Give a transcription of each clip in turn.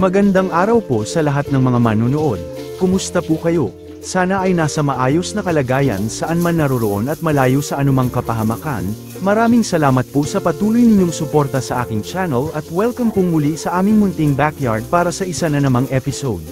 Magandang araw po sa lahat ng mga manunood. Kumusta po kayo? Sana ay nasa maayos na kalagayan saan man naroroon at malayo sa anumang kapahamakan. Maraming salamat po sa patuloy ninyong suporta sa aking channel at welcome pong muli sa aming munting backyard para sa isa na namang episode.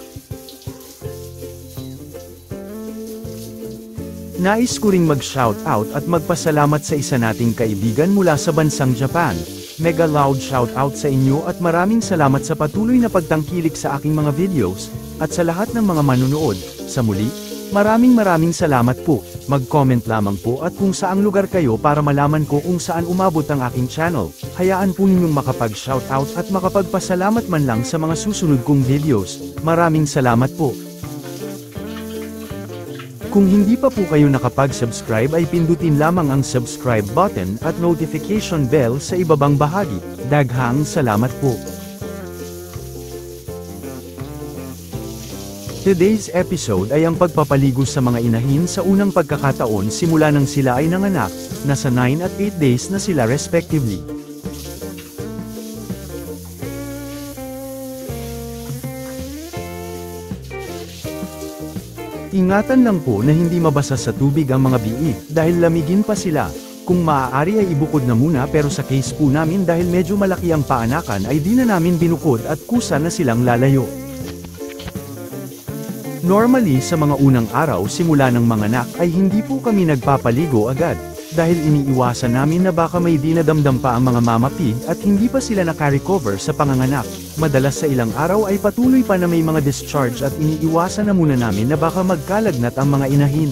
Nais ko ring mag-shoutout at magpasalamat sa isa nating kaibigan mula sa bansang Japan. Mega loud shoutout sa inyo at maraming salamat sa patuloy na pagtangkilik sa aking mga videos, at sa lahat ng mga manunood. Sa muli, maraming salamat po. Mag-comment lamang po at kung saang lugar kayo para malaman ko kung saan umabot ang aking channel. Hayaan po ninyong makapag-shoutout at makapagpasalamat man lang sa mga susunod kong videos. Maraming salamat po. Kung hindi pa po kayo nakapag-subscribe ay pindutin lamang ang subscribe button at notification bell sa ibabang bahagi. Daghang salamat po. Today's episode ay ang pagpapaligo sa mga inahin sa unang pagkakataon simula nang sila ay nanganak, nasa 9 at 8 days na sila respectively. Ingatan lang po na hindi mabasa sa tubig ang mga biik dahil lamigin pa sila. Kung maaari ay ibukod na muna pero sa case po namin dahil medyo malaki ang paanakan ay di na namin binukod at kusa na silang lalayo. Normally sa mga unang araw simula ng manganak ay hindi po kami nagpapaligo agad, dahil iniiwasan namin na baka may dinadamdam pa ang mga mama pig at hindi pa sila nakarecover sa panganganak. Madalas sa ilang araw ay patuloy pa na may mga discharge at iniiwasan na muna namin na baka magkalagnat ang mga inahin.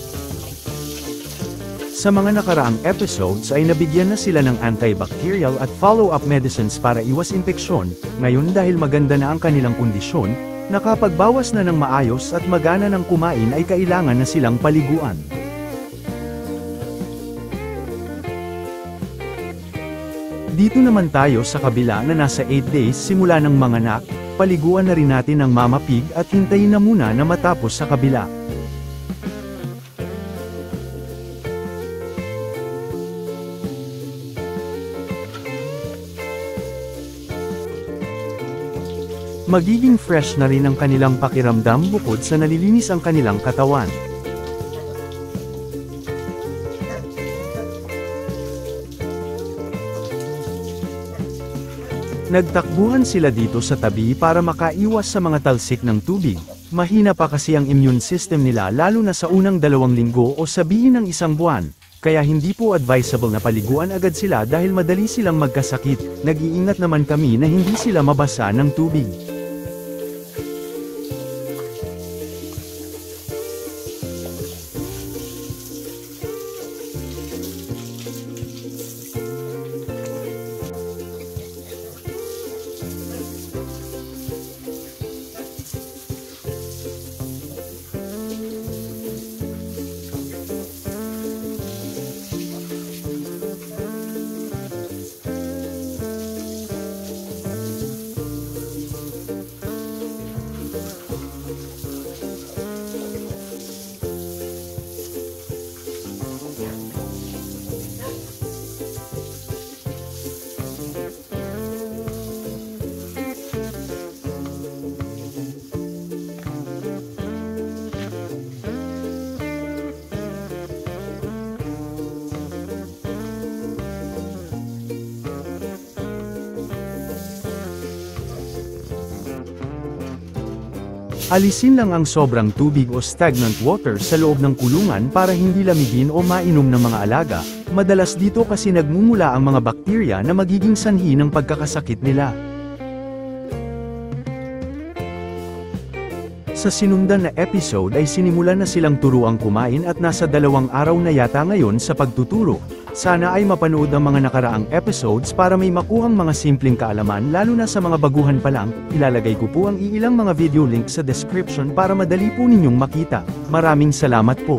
Sa mga nakaraang episodes ay nabigyan na sila ng antibacterial at follow-up medicines para iwas impeksyon. Ngayon dahil maganda na ang kanilang kondisyon, nakapagbawas na ng maayos at magana ng kumain ay kailangan na silang paliguan. Dito naman tayo sa kabila na nasa 8 days simula ng manganak, paliguan na rin natin ang mama pig at hintayin na muna na matapos sa kabila. Magiging fresh na rin ang kanilang pakiramdam bukod sa nalilinis ang kanilang katawan. Nagtakbuhan sila dito sa tabi para makaiwas sa mga talsik ng tubig. Mahina pa kasi ang immune system nila lalo na sa unang 2 linggo o sabihin ng 1 buwan. Kaya hindi po advisable na paliguan agad sila dahil madali silang magkasakit. Nag-iingat naman kami na hindi sila mabasa ng tubig. Alisin lang ang sobrang tubig o stagnant water sa loob ng kulungan para hindi lamigin o mainom ng mga alaga. Madalas dito kasi nagmumula ang mga bakterya na magiging sanhi ng pagkakasakit nila. Sa sinundan na episode ay sinimulan na silang turuang kumain at nasa 2 araw na yata ngayon sa pagtuturo. Sana ay mapanood ang mga nakaraang episodes para may makuhang mga simpleng kaalaman lalo na sa mga baguhan pa lang. Ilalagay ko po ang iilang mga video link sa description para madali po ninyong makita. Maraming salamat po.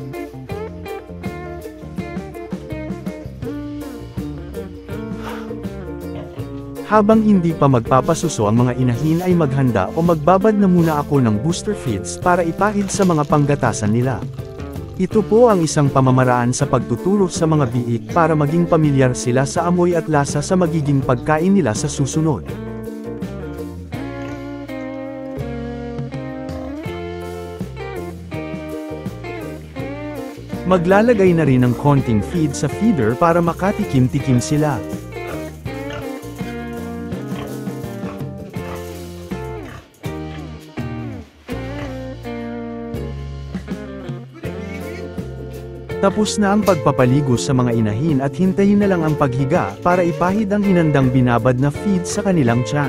Habang hindi pa magpapasuso ang mga inahin ay maghanda o magbabad na muna ako ng booster feeds para ipahid sa mga panggatasan nila. Ito po ang isang pamamaraan sa pagtuturo sa mga biik para maging pamilyar sila sa amoy at lasa sa magiging pagkain nila sa susunod. Maglalagay na rin ng konting feed sa feeder para makatikim-tikim sila. Tapos na ang pagpapaligo sa mga inahin at hintayin na lang ang paghiga para ipahid ang hinandang binabad na feed sa kanilang tiyan.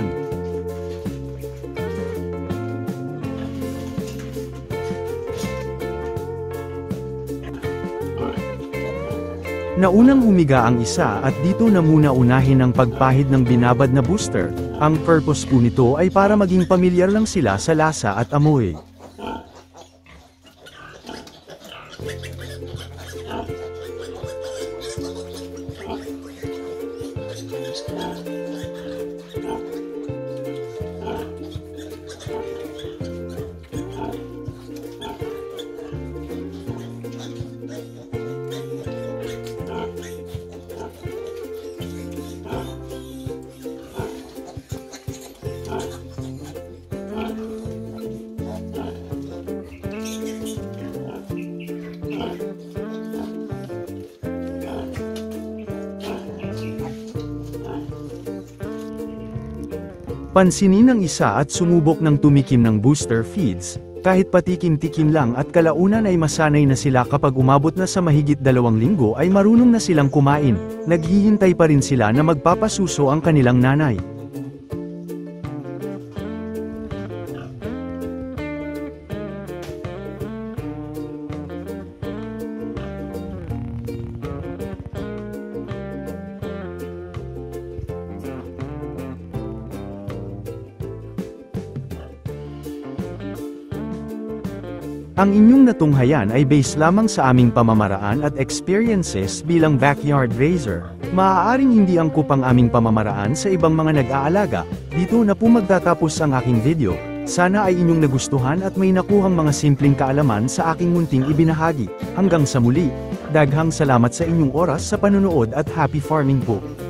Naunang humiga ang isa at dito na muna unahin ang pagpahid ng binabad na booster. Ang purpose po nito ay para maging pamilyar lang sila sa lasa at amoy. Pansinin ng isa at sumubok ng tumikim ng booster feeds, kahit patikim-tikim lang at kalaunan ay masanay na sila kapag umabot na sa mahigit 2 linggo ay marunong na silang kumain, naghihintay pa rin sila na magpapasuso ang kanilang nanay. Ang inyong natunghayan ay base lamang sa aming pamamaraan at experiences bilang backyard raiser. Maaaring hindi angkop ang aming pamamaraan sa ibang mga nag-aalaga. Dito na po magtatapos ang aking video. Sana ay inyong nagustuhan at may nakuhang mga simpleng kaalaman sa aking munting ibinahagi. Hanggang sa muli, daghang salamat sa inyong oras sa panunood at happy farming po.